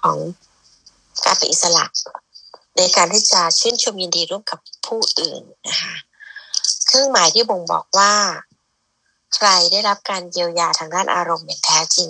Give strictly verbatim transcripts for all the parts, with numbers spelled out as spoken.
ของการเป็นอิสระในการที่จะชื่นชมยินดีร่วมกับผู้อื่นนะคะเครื่องหมายที่บ่งบอกว่าใครได้รับการเยียวยาทางด้านอารมณ์อย่างแท้จริง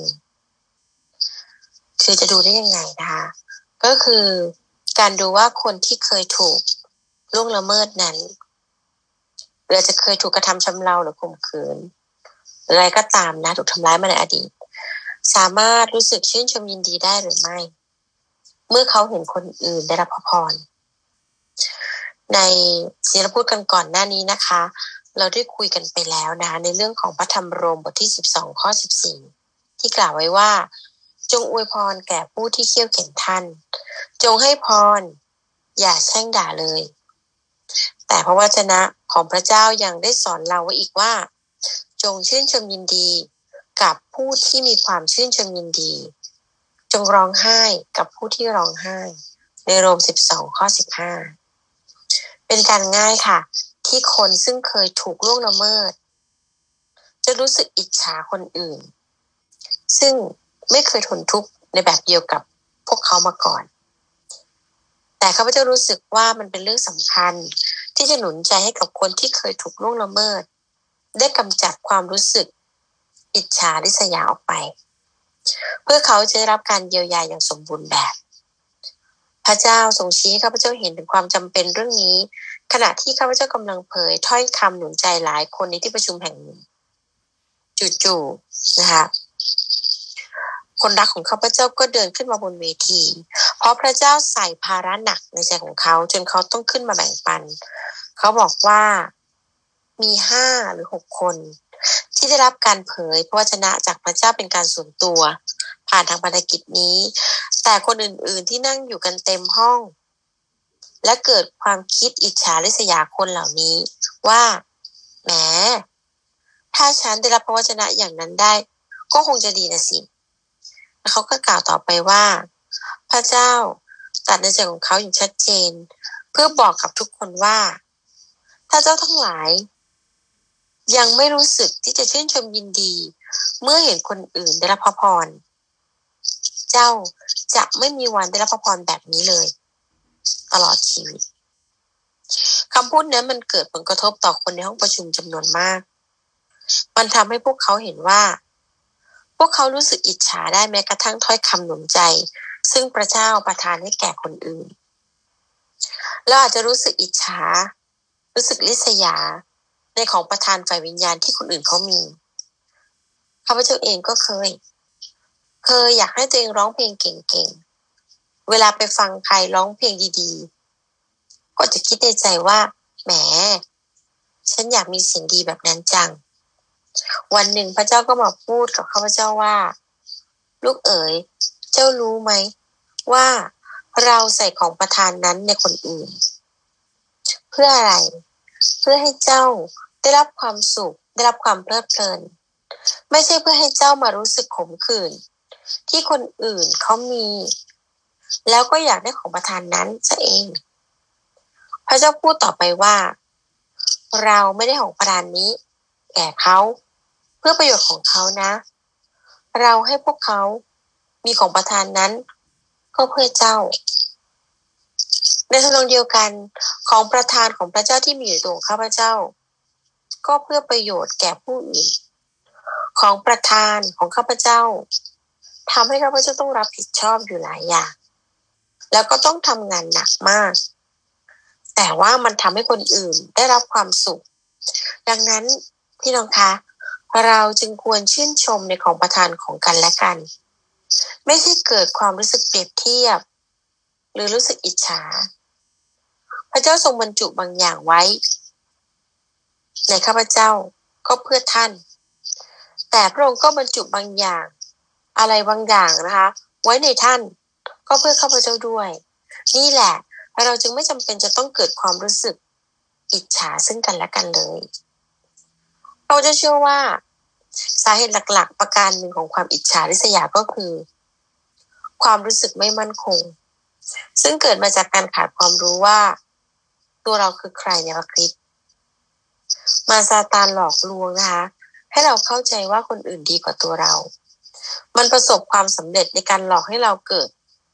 คือจะดูได้ยังไงนะคะก็คือการดูว่าคนที่เคยถูกล่วงละเมิดนั้นหรือจะเคยถูกกระทำชำเราหรือข่มขืนหรืออะไรก็ตามนะถูกทำร้ายมาในอดีตสามารถรู้สึกชื่นชมยินดีได้หรือไม่เมื่อเขาเห็นคนอื่นได้รับพระพรในศีลพูดกันก่อนหน้านี้นะคะเราได้คุยกันไปแล้วนะคะในเรื่องของพระธรรมโรมบทที่สิบสองข้อสิบสี่ที่กล่าวไว้ว่าจงอวยพรแก่ผู้ที่เคี่ยวเข็นท่านจงให้พรอย่าแช่งด่าเลยแต่พระวจนะของพระเจ้ายังได้สอนเราไว้อีกว่าจงชื่นชมยินดีกับผู้ที่มีความชื่นชมยินดีจงร้องไห้กับผู้ที่ร้องไห้ในโรมสิบสองข้อสิบห้าเป็นการง่ายค่ะที่คนซึ่งเคยถูกล่วงละเมิดจะรู้สึกอิจฉาคนอื่นซึ่งไม่เคยทนทุกข์ในแบบเดียวกับพวกเขามาก่อนแต่เขาจะรู้สึกว่ามันเป็นเรื่องสำคัญที่จะหนุนใจให้กับคนที่เคยถูกล่วงละเมิดได้กำจัดความรู้สึกอิจฉาริษยาออกไปเพื่อเขาจะได้รับการเยียวยาอย่างสมบูรณ์แบบพระเจ้าทรงชี้ให้ข้าพเจ้าเห็นถึงความจำเป็นเรื่องนี้ขณะที่ข้าพเจ้ากำลังเผยถ้อยคำหนุนใจหลายคนในที่ประชุมแห่งหนึ่งจู่ๆนะคะคนรักของข้าพเจ้าก็เดินขึ้นมาบนเวทีเพราะพระเจ้าใส่ภาระหนักในใจของเขาจนเขาต้องขึ้นมาแบ่งปันเขาบอกว่ามีห้าหรือหกคนที่ได้รับการเผยพระวจนะจากพระเจ้าเป็นการส่วนตัวผ่านทางภารกิจนี้แต่คนอื่นๆที่นั่งอยู่กันเต็มห้องและเกิดความคิดอิจฉาริษยาคนเหล่านี้ว่าแหมถ้าฉันได้รับพระวจนะอย่างนั้นได้ก็คงจะดีนะสิแล้วเขาก็กล่าวต่อไปว่าพระเจ้าตรัสในใจของเขาอย่างชัดเจนเพื่อบอกกับทุกคนว่าถ้าเจ้าทั้งหลายยังไม่รู้สึกที่จะชื่นชมยินดีเมื่อเห็นคนอื่นได้รับพระพรเจ้าจะไม่มีวันได้รับพระพรแบบนี้เลยตลอดชีวิตคำพูดนั้นมันเกิดผลกระทบต่อคนในห้องประชุมจำนวนมากมันทำให้พวกเขาเห็นว่าพวกเขารู้สึกอิจฉาได้แม้กระทั่งถ้อยคำหนุนใจซึ่งพระเจ้าประทานให้แก่คนอื่นเราอาจจะรู้สึกอิจฉารู้สึกริษยาในของประทานฝ่ายวิญญาณที่คนอื่นเขามีข้าพเจ้าเองก็เคยเคยอยากให้ตัวเองร้องเพลงเก่งๆเวลาไปฟังใครร้องเพลงดีๆก็จะคิดในใจว่าแหมฉันอยากมีเสียงดีแบบนั้นจังวันหนึ่งพระเจ้าก็มาพูดกับข้าพเจ้าว่าลูกเอ๋ยเจ้ารู้ไหมว่าเราใส่ของประทานนั้นในคนอื่นเพื่ออะไรเพื่อให้เจ้าได้รับความสุขได้รับความเพลิดเพลินไม่ใช่เพื่อให้เจ้ามารู้สึกขมขื่นที่คนอื่นเขามีแล้วก็อยากได้ของประทานนั้นซะเองพระเจ้าพูดต่อไปว่าเราไม่ได้ของประทานนี้แก่เขาเพื่อประโยชน์ของเขานะเราให้พวกเขามีของประทานนั้นก็เพื่อเจ้าในทำนองเดียวกันของประทานของพระเจ้าที่มีอยู่ในตัวของข้าพเจ้าก็เพื่อประโยชน์แก่ผู้อื่นของประทานของข้าพเจ้าทำให้ข้าพเจ้าต้องรับผิดชอบอยู่หลายอย่างแล้วก็ต้องทำงานหนักมากแต่ว่ามันทำให้คนอื่นได้รับความสุขดังนั้นพี่น้องคะเราจึงควรชื่นชมในของประทานของกันและกันไม่ใช่เกิดความรู้สึกเปรียบเทียบหรือรู้สึกอิจฉาพระเจ้าทรงบรรจุบางอย่างไว้ในข้าพเจ้าก็เพื่อท่านแต่พระองค์ก็บรรจุบางอย่างอะไรบางอย่างนะคะไว้ในท่านก็เพื่อข้าพเจ้าด้วยนี่แหละเราจึงไม่จำเป็นจะต้องเกิดความรู้สึกอิจฉาซึ่งกันและกันเลยเราจะเชื่อว่าสาเหตุหลักๆประการหนึ่งของความอิจฉาริษยาก็คือความรู้สึกไม่มั่นคงซึ่งเกิดมาจากการขาดความรู้ว่าตัวเราคือใครในพระคริสต์มารซาตานหลอกลวงนะคะให้เราเข้าใจว่าคนอื่นดีกว่าตัวเรามันประสบความสำเร็จในการหลอกให้เราเกิด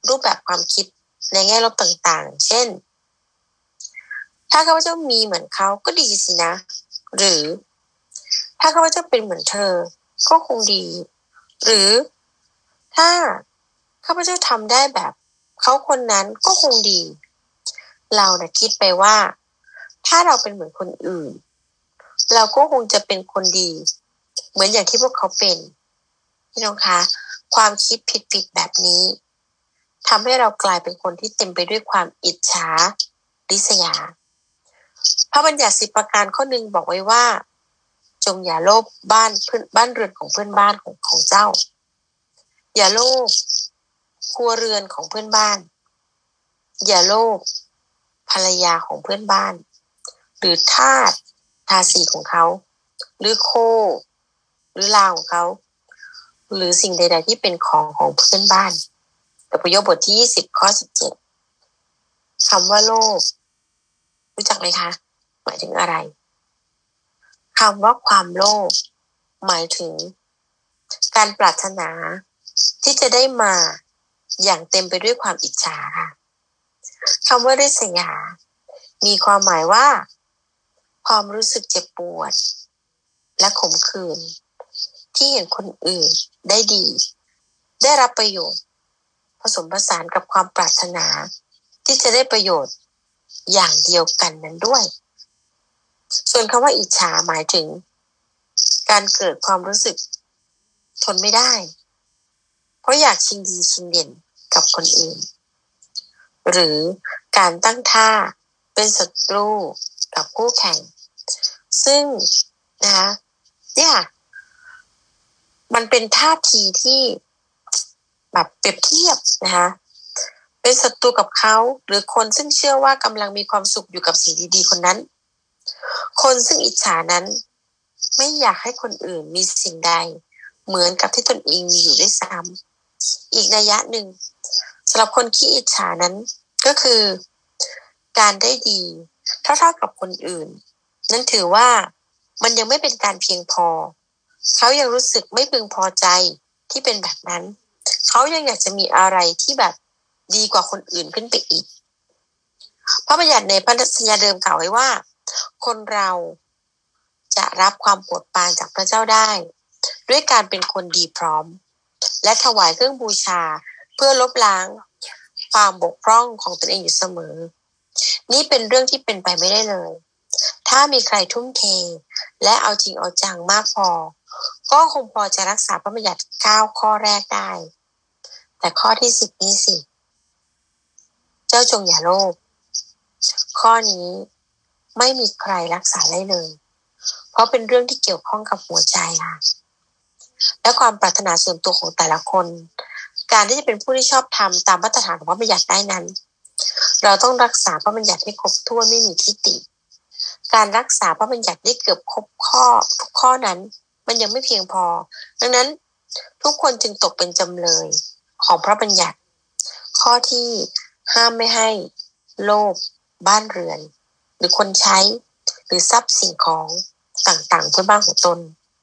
รูปแบบความคิดในแง่ลบต่างๆเช่นถ้าข้าพเจ้ามีเหมือนเขาก็ดีสินะหรือถ้าข้าพเจ้าเป็นเหมือนเธอก็คงดีหรือถ้าข้าพเจ้าทำได้แบบเขาคนนั้นก็คงดีเรานะคิดไปว่าถ้าเราเป็นเหมือนคนอื่นเราก็คงจะเป็นคนดีเหมือนอย่างที่พวกเขาเป็นพี่น้องคะความคิดผิดๆแบบนี้ทำให้เรากลายเป็นคนที่เต็มไปด้วยความอิจฉาริษยาพระบัญญัติสิบประการข้อหนึ่งบอกไว้ว่าจงอย่าโลภบ้านเพื่อนบ้านเรือนของเพื่อนบ้านของของเจ้าอย่าโลภครัวเรือนของเพื่อนบ้านอย่าโลภภรรยาของเพื่อนบ้านหรือทาสทาสีของเขาหรือโคหรือลาของเขาหรือสิ่งใดๆที่เป็นของของเพื่อนบ้านอพยพบทที่ยี่สิบข้อสิบเจ็ดคำว่าโลภรู้จักไหมคะหมายถึงอะไรคำว่าความโลภหมายถึงการปรารถนาที่จะได้มาอย่างเต็มไปด้วยความอิจฉาค่ะคำว่าริษยามีความหมายว่าความรู้สึกเจ็บปวดและขมขื่นที่เห็นคนอื่นได้ดีได้รับประโยชน์ผสมผสานกับความปรารถนาที่จะได้ประโยชน์อย่างเดียวกันนั้นด้วยส่วนคำว่าอิจฉาหมายถึงการเกิดความรู้สึกทนไม่ได้เพราะอยากชิงดีชิงเด่นกับคนอื่นหรือการตั้งท่าเป็นศัตรูกับคู่แข่งซึ่งนะคะเนี่ยมันเป็นท่าทีที่แบบเปรียบเทียบนะคะเป็นศัตรูกับเขาหรือคนซึ่งเชื่อว่ากำลังมีความสุขอยู่กับสิ่งดีๆคนนั้นคนซึ่งอิจฉานั้นไม่อยากให้คนอื่นมีสิ่งใดเหมือนกับที่ตนเองมีอยู่ด้วยซ้ำอีกนัยยะหนึ่งสำหรับคนขี้อิจฉานั้นก็คือการได้ดีเท่าๆกับคนอื่นนั่นถือว่ามันยังไม่เป็นการเพียงพอเขายังรู้สึกไม่พึงพอใจที่เป็นแบบนั้นเขายังอยากจะมีอะไรที่แบบดีกว่าคนอื่นขึ้นไปอีกพระบัญญัติในพันธสัญญาเดิมกล่าวไว้ว่าคนเราจะรับความโปรดปรานจากพระเจ้าได้ด้วยการเป็นคนดีพร้อมและถวายเครื่องบูชาเพื่อลบล้างความบกพร่องของตนเองอยู่เสมอนี่เป็นเรื่องที่เป็นไปไม่ได้เลยถ้ามีใครทุ่มเทและเอาจริงเอาจังมากพอก็คงพอจะรักษาพระบัญญัติเก้าข้อแรกได้แต่ข้อที่สิบนี้สิเจ้าจงอย่าโลภข้อนี้ไม่มีใครรักษาได้เลยเพราะเป็นเรื่องที่เกี่ยวข้องกับหัวใจค่ะและความปรารถนาส่วนตัวของแต่ละคนการที่จะเป็นผู้ที่ชอบทำตามมาตรฐานของพระบัญญัติได้นั้นเราต้องรักษาพระบัญญัติให้ครบถ้วนไม่มีทิฏฐิการรักษาพระบัญญัติได้เกือบครบข้อทุกข้อนั้นมันยังไม่เพียงพอดังนั้นทุกคนจึงตกเป็นจำเลยของพระบัญญัติข้อที่ห้ามไม่ให้โลภบ้านเรือนหรือคนใช้หรือทรัพย์สิ่งของต่างๆเพื่อบ้านของตน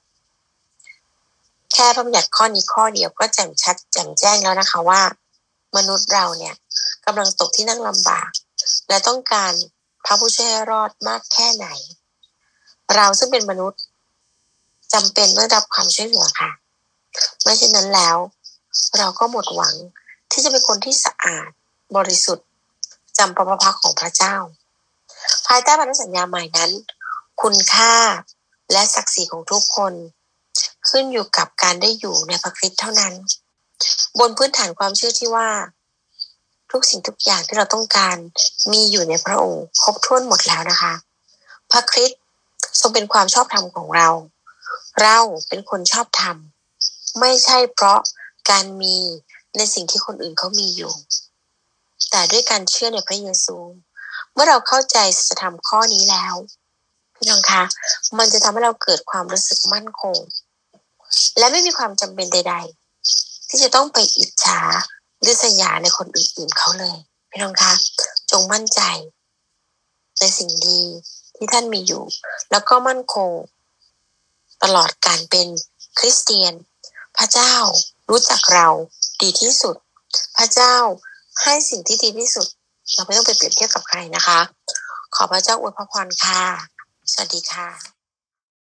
แค่พระบัญญัติข้อนี้ข้อเดียวก็แจ่มชัดแจ่มแจ้งแล้วนะคะว่ามนุษย์เราเนี่ยกำลังตกที่นั่งลำบากและต้องการพระผู้ช่วยให้รอดมากแค่ไหนเราซึ่งเป็นมนุษย์จำเป็นต้องรับความช่วยเหลือค่ะไม่เช่นนั้นแล้วเราก็หมดหวังที่จะเป็นคนที่สะอาดบริสุทธิ์จำพระพักของพระเจ้าภายใต้พันธสัญญาใหม่นั้นคุณค่าและศักดิ์ศรีของทุกคนขึ้นอยู่กับการได้อยู่ในพระคริสต์เท่านั้นบนพื้นฐานความเชื่อที่ว่าทุกสิ่งทุกอย่างที่เราต้องการมีอยู่ในพระองค์ครบถ้วนหมดแล้วนะคะพระคริสต์ทรงเป็นความชอบธรรมของเราเราเป็นคนชอบธรรมไม่ใช่เพราะการมีในสิ่งที่คนอื่นเขามีอยู่แต่ด้วยการเชื่อในพระเยซูเมื่อเราเข้าใจสัจธรรมข้อนี้แล้วพี่น้องคะมันจะทำให้เราเกิดความรู้สึกมั่นคงและไม่มีความจำเป็นใดๆที่จะต้องไปอิจฉาริษยาในคนอื่นๆเขาเลยพี่น้องคะจงมั่นใจในสิ่งดีที่ท่านมีอยู่แล้วก็มั่นคงตลอดการเป็นคริสเตียนพระเจ้ารู้จักเราดีที่สุดพระเจ้าให้สิ่งที่ดีที่สุดเราไม่ต้องไปเปรียบเทียบกับใครนะคะขอพระเจ้าอวยพรค่ะสวัสดีค่ะ